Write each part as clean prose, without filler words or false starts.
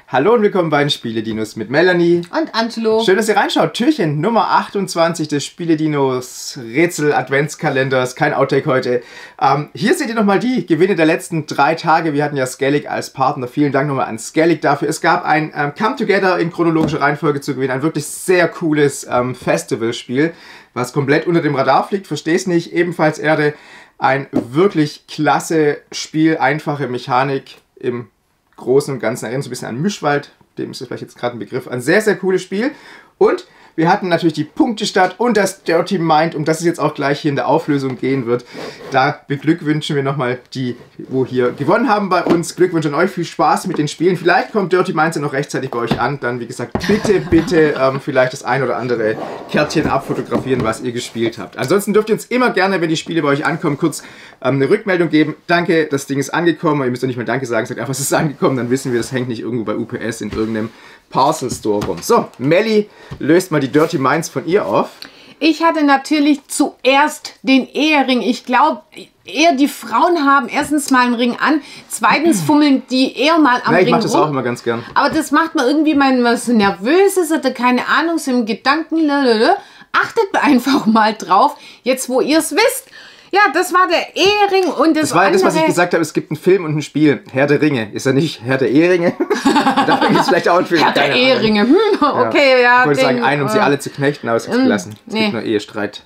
Hallo und willkommen bei den Spiele-Dinos mit Melanie und Angelo. Schön, dass ihr reinschaut. Türchen Nummer 28 des Spiele-Dinos Rätsel-Adventskalenders. Kein Outtake heute. Hier seht ihr nochmal die Gewinne der letzten 3 Tage. Wir hatten ja Skellig als Partner. Vielen Dank nochmal an Skellig dafür. Es gab ein Come Together in chronologischer Reihenfolge zu gewinnen. Ein wirklich sehr cooles Festivalspiel, was komplett unter dem Radar fliegt. Versteh's nicht. Ebenfalls Erde. Ein wirklich klasse Spiel. Einfache Mechanik im Großen und Ganzen. Erinnert so ein bisschen an Mischwald, dem ist das vielleicht jetzt gerade ein Begriff. Ein sehr, sehr cooles Spiel. Und wir hatten natürlich die Punktestadt und das Dirty Mind, um das es jetzt auch gleich hier in der Auflösung gehen wird. Da beglückwünschen wir nochmal die, wo hier gewonnen haben bei uns. Glückwunsch an euch, viel Spaß mit den Spielen. Vielleicht kommt Dirty Minds ja noch rechtzeitig bei euch an. Dann, wie gesagt, bitte vielleicht das ein oder andere Kärtchen abfotografieren, was ihr gespielt habt. Ansonsten dürft ihr uns immer gerne, wenn die Spiele bei euch ankommen, kurz eine Rückmeldung geben. Danke, das Ding ist angekommen. Ihr müsst doch nicht mehr Danke sagen, sagt einfach, es ist angekommen. Dann wissen wir, das hängt nicht irgendwo bei UPS in irgendeinem Parcel Store rum. So, Melli löst mal die Dirty Minds von ihr auf. Ich hatte natürlich zuerst den Ehering. Ich glaube, eher die Frauen haben erstens mal einen Ring an, zweitens fummeln die eher mal am Ring rum. Ich mache das auch immer ganz gern. Aber das macht man irgendwie, wenn man so nervös ist oder keine Ahnung, so im Gedanken. Achtet einfach mal drauf, jetzt wo ihr es wisst. Ja, das war der Ehering und das war ja das, was ich gesagt habe. Es gibt einen Film und ein Spiel. Herr der Ringe. Ist er nicht Herr der Eheringe? Da gibt es vielleicht auch einen Film. Herr der Eheringe. Okay, ja. Ich wollte sagen, einen, um sie alle zu knechten, aber es ist gelassen. Es gibt nur Ehestreit.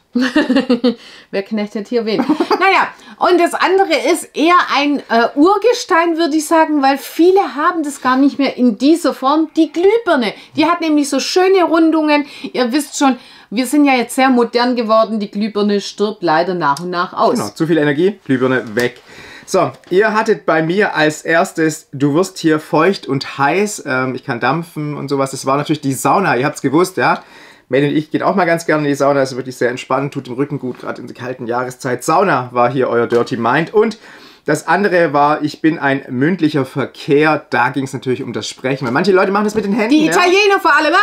Wer knechtet hier wen? Naja, und das andere ist eher ein Urgestein, würde ich sagen, weil viele haben das gar nicht mehr in dieser Form. Die Glühbirne. Die hat nämlich so schöne Rundungen. Ihr wisst schon, wir sind ja jetzt sehr modern geworden. Die Glühbirne stirbt leider nach und nach aus. Genau, zu viel Energie, Glühbirne weg. So, ihr hattet bei mir als erstes, du wirst hier feucht und heiß. Ich kann dampfen und sowas. Das war natürlich die Sauna, ihr habt es gewusst, ja. Melanie und ich gehen auch mal ganz gerne in die Sauna. Das ist wirklich sehr entspannend, tut dem Rücken gut, gerade in der kalten Jahreszeit. Sauna war hier euer Dirty Mind. Und das andere war, ich bin ein mündlicher Verkehr. Da ging es natürlich um das Sprechen. Weil manche Leute machen das mit den Händen. Die Italiener vor allem.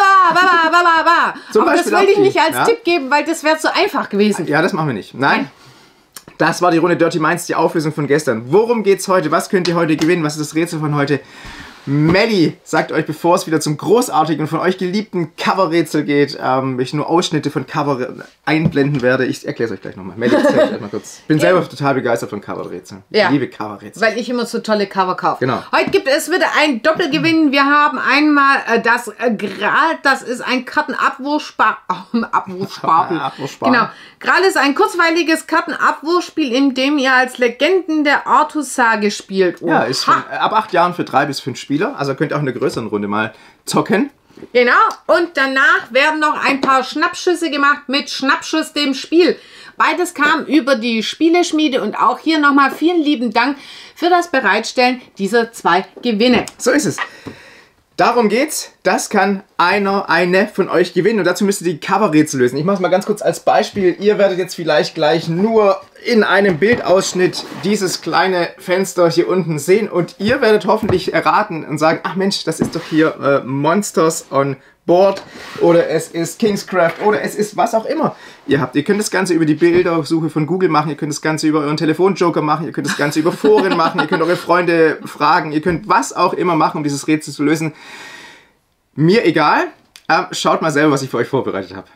Aber das will ich nicht als Tipp geben, weil das wäre zu einfach gewesen. Ja, das machen wir nicht. Nein. Das war die Runde Dirty Minds, die Auflösung von gestern. Worum geht's heute? Was könnt ihr heute gewinnen? Was ist das Rätsel von heute? Melli sagt euch, bevor es wieder zum großartigen und von euch geliebten Coverrätsel geht, ich nur Ausschnitte von Cover einblenden werde. Ich erkläre es euch gleich nochmal. Melli, erzähl euch mal kurz. Ich bin selber total begeistert von Coverrätseln. Ja. Ich liebe Coverrätsel. Weil ich immer so tolle Cover kaufe. Genau. Heute gibt es wieder ein Doppelgewinn. Wir haben einmal das Gral, das ist ein Kartenabwurfspapel. Genau. Gral ist ein kurzweiliges Kartenabwurfspiel, in dem ihr als Legenden der Artussage spielt. Ja, ist von, ab 8 Jahren für 3 bis 5 Spieler. Also könnt ihr auch in einer größeren Runde mal zocken. Genau. Und danach werden noch ein paar Schnappschüsse gemacht mit Schnappschuss dem Spiel. Beides kam über die Spieleschmiede und auch hier nochmal vielen lieben Dank für das Bereitstellen dieser 2 Gewinne. So ist es. Darum geht's. Das kann eine von euch gewinnen. Und dazu müsst ihr die Coverrätsel lösen. Ich mache es mal ganz kurz als Beispiel. Ihr werdet jetzt vielleicht gleich nur in einem Bildausschnitt dieses kleine Fenster hier unten sehen. Und ihr werdet hoffentlich erraten und sagen, ach Mensch, das ist doch hier Monsters on Board. Oder es ist Kingscraft. Oder es ist was auch immer. Ihr könnt das Ganze über die Bildersuche von Google machen. Ihr könnt das Ganze über euren Telefonjoker machen. Ihr könnt das Ganze über Foren machen. Ihr könnt eure Freunde fragen. Ihr könnt was auch immer machen, um dieses Rätsel zu lösen. Mir egal. Schaut mal selber, was ich für euch vorbereitet habe.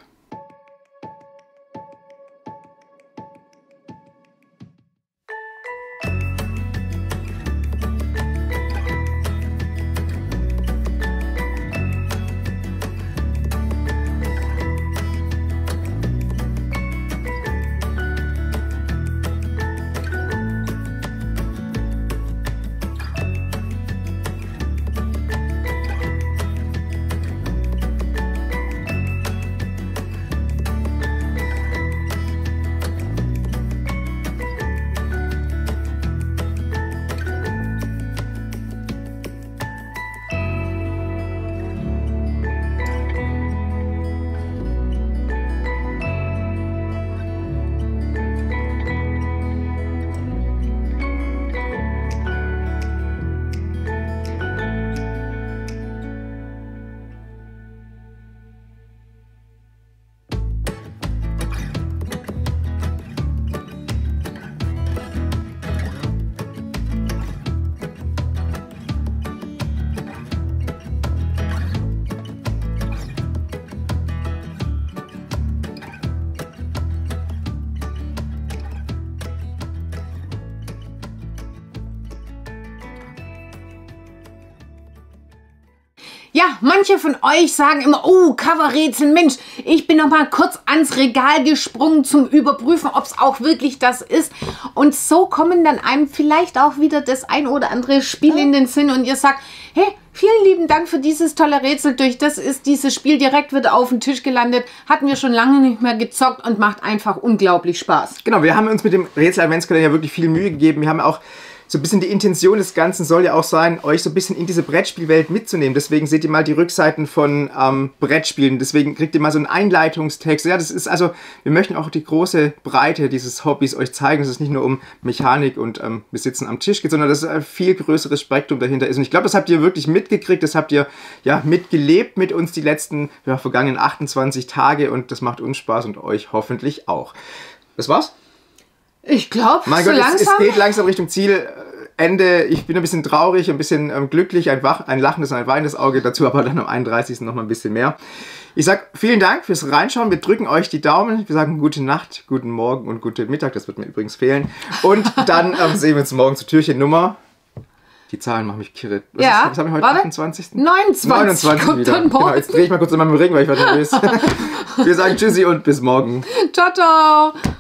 Ja, manche von euch sagen immer, oh, Coverrätsel, Mensch, ich bin noch mal kurz ans Regal gesprungen zum Überprüfen, ob es auch wirklich das ist. Und so kommen dann einem vielleicht auch wieder das ein oder andere Spiel in den Sinn und ihr sagt, hey, vielen lieben Dank für dieses tolle Rätsel. Durch das ist dieses Spiel direkt wieder auf den Tisch gelandet. Hatten wir schon lange nicht mehr gezockt und macht einfach unglaublich Spaß. Genau, wir haben uns mit dem Rätsel-Adventskalender ja wirklich viel Mühe gegeben. Wir haben auch so ein bisschen die Intention des Ganzen soll ja auch sein, euch so ein bisschen in diese Brettspielwelt mitzunehmen. Deswegen seht ihr mal die Rückseiten von Brettspielen. Deswegen kriegt ihr mal so einen Einleitungstext. Ja, das ist also, wir möchten auch die große Breite dieses Hobbys euch zeigen, dass es nicht nur um Mechanik und wir sitzen am Tisch geht, sondern dass ein viel größeres Spektrum dahinter ist. Und ich glaube, das habt ihr wirklich mitgekriegt, das habt ihr ja mitgelebt mit uns die letzten vergangenen 28 Tage und das macht uns Spaß und euch hoffentlich auch. Das war's? Ich glaube, mein so Gott, langsam. Es geht langsam Richtung Zielende. Ich bin ein bisschen traurig, ein bisschen glücklich, ein lachendes und ein weinendes Auge dazu, aber dann am 31. noch mal ein bisschen mehr. Ich sag vielen Dank fürs Reinschauen. Wir drücken euch die Daumen. Wir sagen gute Nacht, guten Morgen und guten Mittag. Das wird mir übrigens fehlen. Und dann sehen wir uns morgen zu Türchen Nummer. Die Zahlen machen mich kirre. Was haben wir heute? 28. 29 wieder. Genau, jetzt drehe ich mal kurz in meinem Ring, weil ich war nervös. Wir sagen Tschüssi und bis morgen. Ciao, ciao.